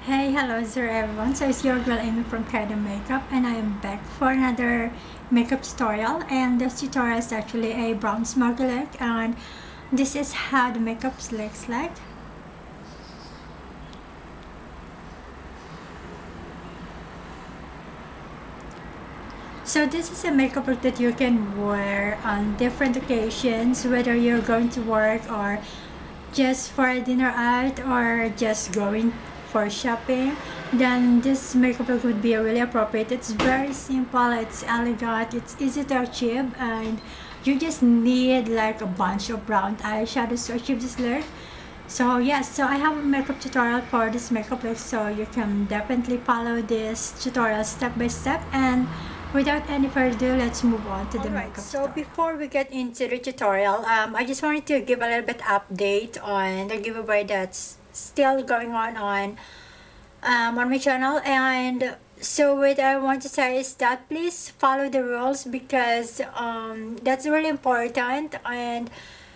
Hey, hello there everyone. So it's your girl Amy from Kaida Makeup, and I am back for another makeup tutorial. And this tutorial is actually a brown smudge look, and this is how the makeup looks like. So this is a makeup look that you can wear on different occasions, whether you're going to work or just for a dinner out or just going for shopping. Then this makeup look would be really appropriate. It's very simple, it's elegant, it's easy to achieve, and you just need like a bunch of brown eyeshadows to achieve this look. So yes, so I have a makeup tutorial for this makeup look, so you can definitely follow this tutorial step by step. And without any further ado, let's move on to the makeup. So before we get into the tutorial, I just wanted to give a little bit update on the giveaway that's still going on my channel. And so what I want to say is that please follow the rules, because that's really important. And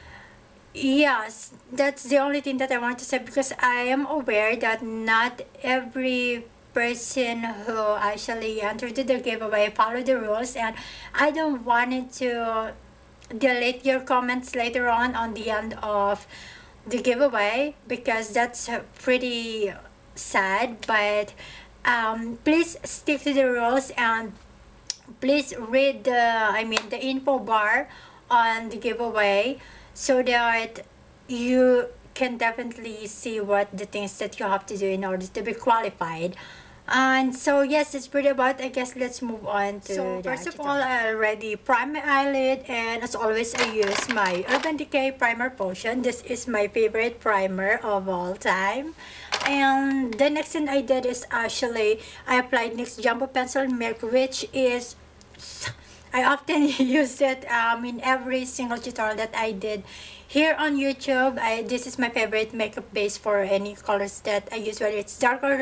yes, that's the only thing that I want to say, because I am aware that not every person who actually entered the giveaway follow the rules, and I don't want it to delete your comments later on the end of the giveaway, because that's pretty sad. But please stick to the rules, and please read the info bar on the giveaway, so that you can definitely see what the things that you have to do in order to be qualified. And so yes, it's pretty about, I guess let's move on to so first of all, I already prime my eyelid, and as always I use my Urban Decay Primer Potion. This is my favorite primer of all time. And the next thing I did is actually I applied NYX Jumbo Pencil Milk, which is I often use it in every single tutorial that I did here on YouTube. This is my favorite makeup base for any colors that I use, whether it's darker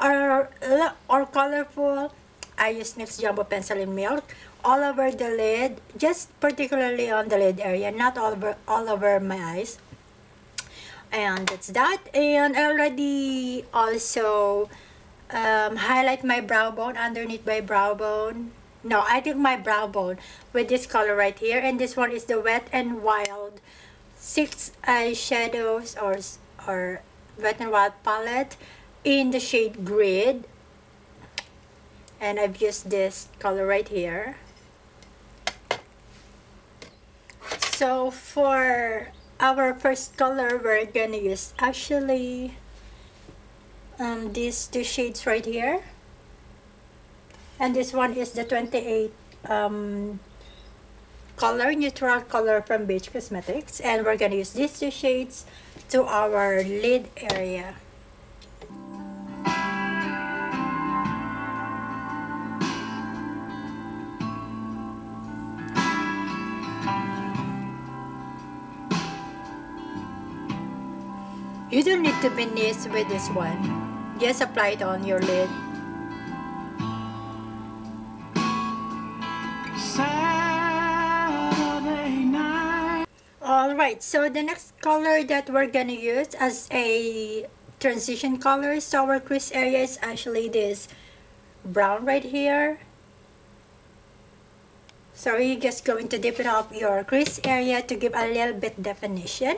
or colorful. I use NYX Jumbo Pencil in Milk all over the lid, just particularly on the lid area, not all over my eyes. And that's that. And I already also highlight my brow bone underneath my brow bone. No, I did my brow bone with this color right here, and this one is the Wet n Wild 6 eyeshadows or Wet n Wild palette in the shade Grid, and I've used this color right here. So for our first color, we're gonna use actually these two shades right here. And this one is the 28 color, neutral color from Beige Cosmetics. And we're gonna use these two shades to our lid area. You don't need to be nice with this one. Just apply it on your lid. Alright, so the next color that we're gonna use as a transition color to our crease area is actually this brown right here. So you're just going to deepen up your crease area to give a little bit definition.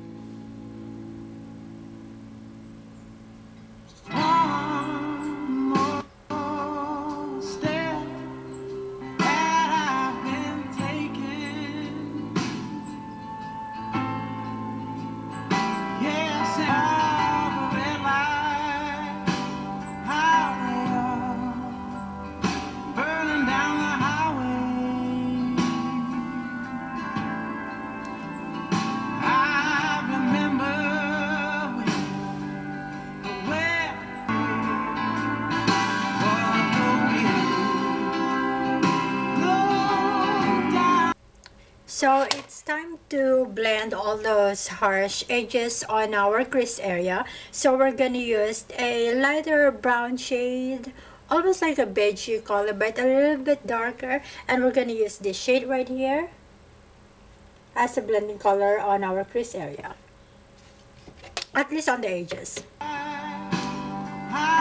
So it's time to blend all those harsh edges on our crease area. So we're gonna use a lighter brown shade, almost like a beigey color, but a little bit darker. And we're gonna use this shade right here as a blending color on our crease area, at least on the edges.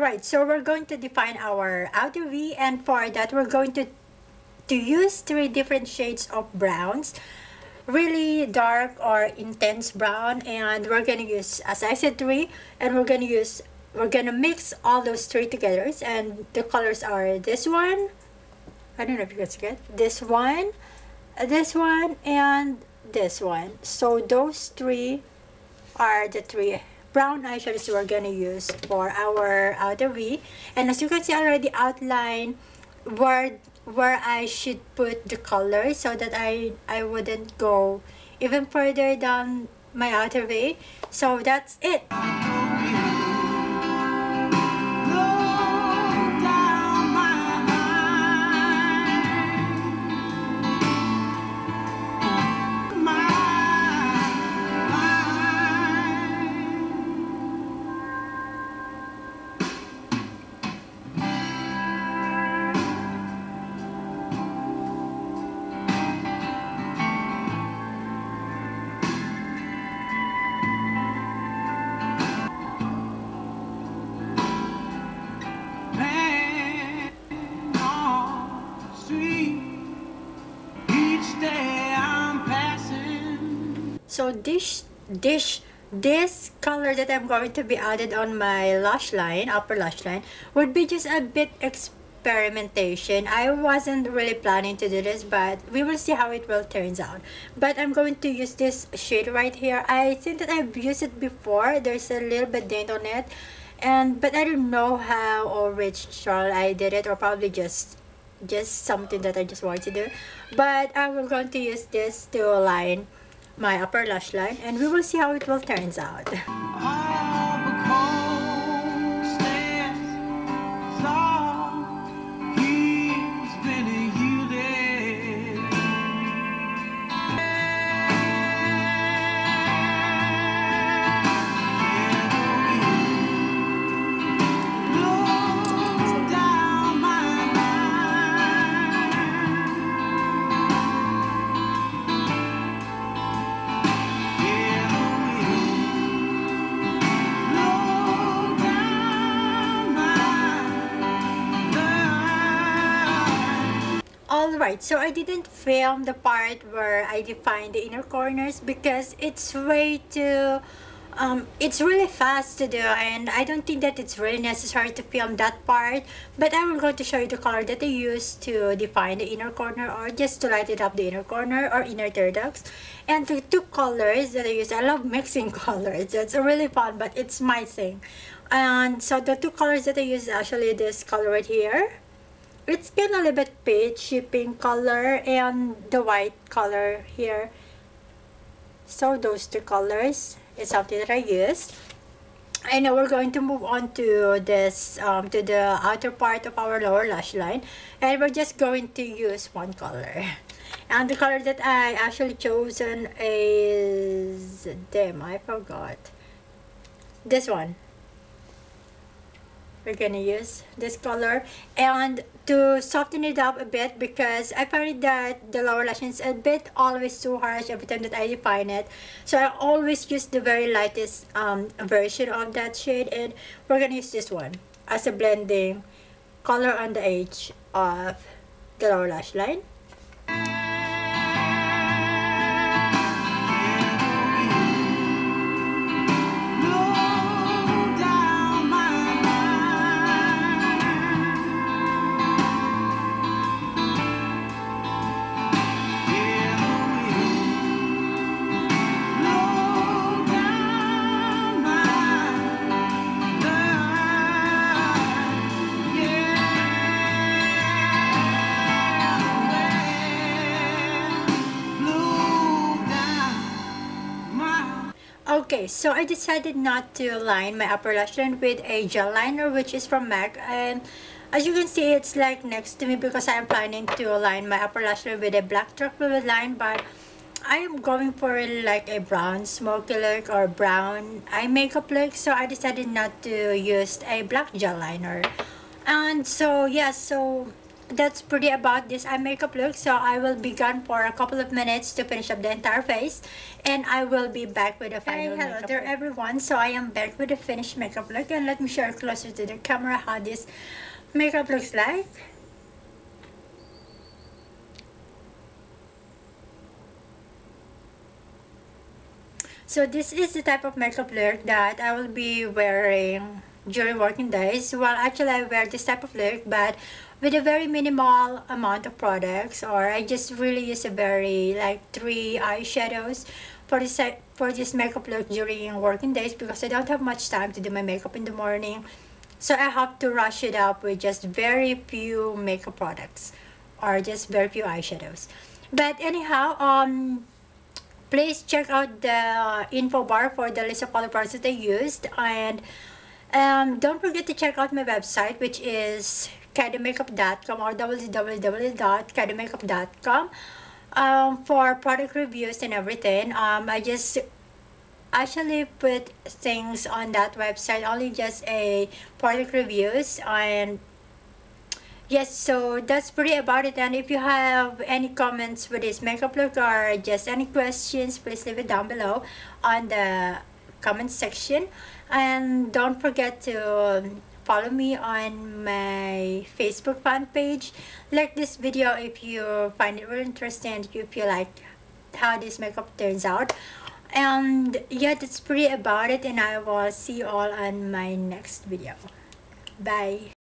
Alright, so we're going to define our outer V, and for that we're going to use 3 different shades of browns, really dark or intense brown, and we're gonna use, as I said, 3, and we're gonna mix all those 3 together, and the colors are this one, I don't know if you guys get this one, and this one. So those 3 are the 3 brown eyeshadows we're gonna use for our outer V. And as you can see, I already outlined where I should put the color so that I wouldn't go even further down my outer V. So that's it. So this color that I'm going to be added on my lash line, upper lash line, would be just a bit experimentation. I wasn't really planning to do this, but we will see how it will turns out. But I'm going to use this shade right here. I think that I've used it before. There's a little bit dent on it, but I don't know how or which shawl I did it, or probably just something that I just wanted to do. But I'm going to use this to align my upper lash line, and we will see how it will turns out. Alright, so I didn't film the part where I defined the inner corners because it's way too it's really fast to do, and I don't think that it's really necessary to film that part. But I'm going to show you the color that I used to define the inner corner, or just to light it up the inner corner or inner tear ducts. And the 2 colors that I use, I love mixing colors. It's really fun, but it's my thing. And so the 2 colors that I use is actually this color right here. It's kind of a little bit peachy pink color, and the white color here. So those 2 colors is something that I used. And now we're going to move on to this to the outer part of our lower lash line, and we're just going to use 1 color. And the color that I actually chosen is, damn, I forgot, this one. We're gonna use this color, and to soften it up a bit, because I find that the lower lash line is a bit always too harsh every time that I define it. So I always use the very lightest version of that shade, and we're gonna use this one as a blending color on the edge of the lower lash line. Okay, so I decided not to line my upper lash line with a gel liner, which is from MAC, and as you can see, it's like next to me, because I am planning to line my upper lash line with a black dark fluid line, but I am going for like a brown smoky look or brown eye makeup look, so I decided not to use a black gel liner. And so yeah, so that's pretty about this eye makeup look. So I will be gone for a couple of minutes to finish up the entire face, and I will be back with a final makeup. Hello there everyone, so I am back with a finished makeup look, and let me show you closer to the camera how this makeup looks like. So this is the type of makeup look that I will be wearing during working days. Well, actually I wear this type of look but with a very minimal amount of products, or I just really use a very like 3 eyeshadows for this makeup look during working days, because I don't have much time to do my makeup in the morning. So I have to rush it up with just very few makeup products or just very few eyeshadows. But anyhow, please check out the info bar for the list of color products that I used, and don't forget to check out my website, which is kydomakeup.com or www.kydomakeup.com, for product reviews and everything. I just actually put things on that website, only just a product reviews, and yes, so that's pretty about it. And if you have any comments with this makeup look or just any questions, please leave it down below on the comment section. And don't forget to follow me on my Facebook fan page. Like this video if you find it really interesting, if you like how this makeup turns out. And yeah, that's pretty about it, and I will see you all on my next video. Bye.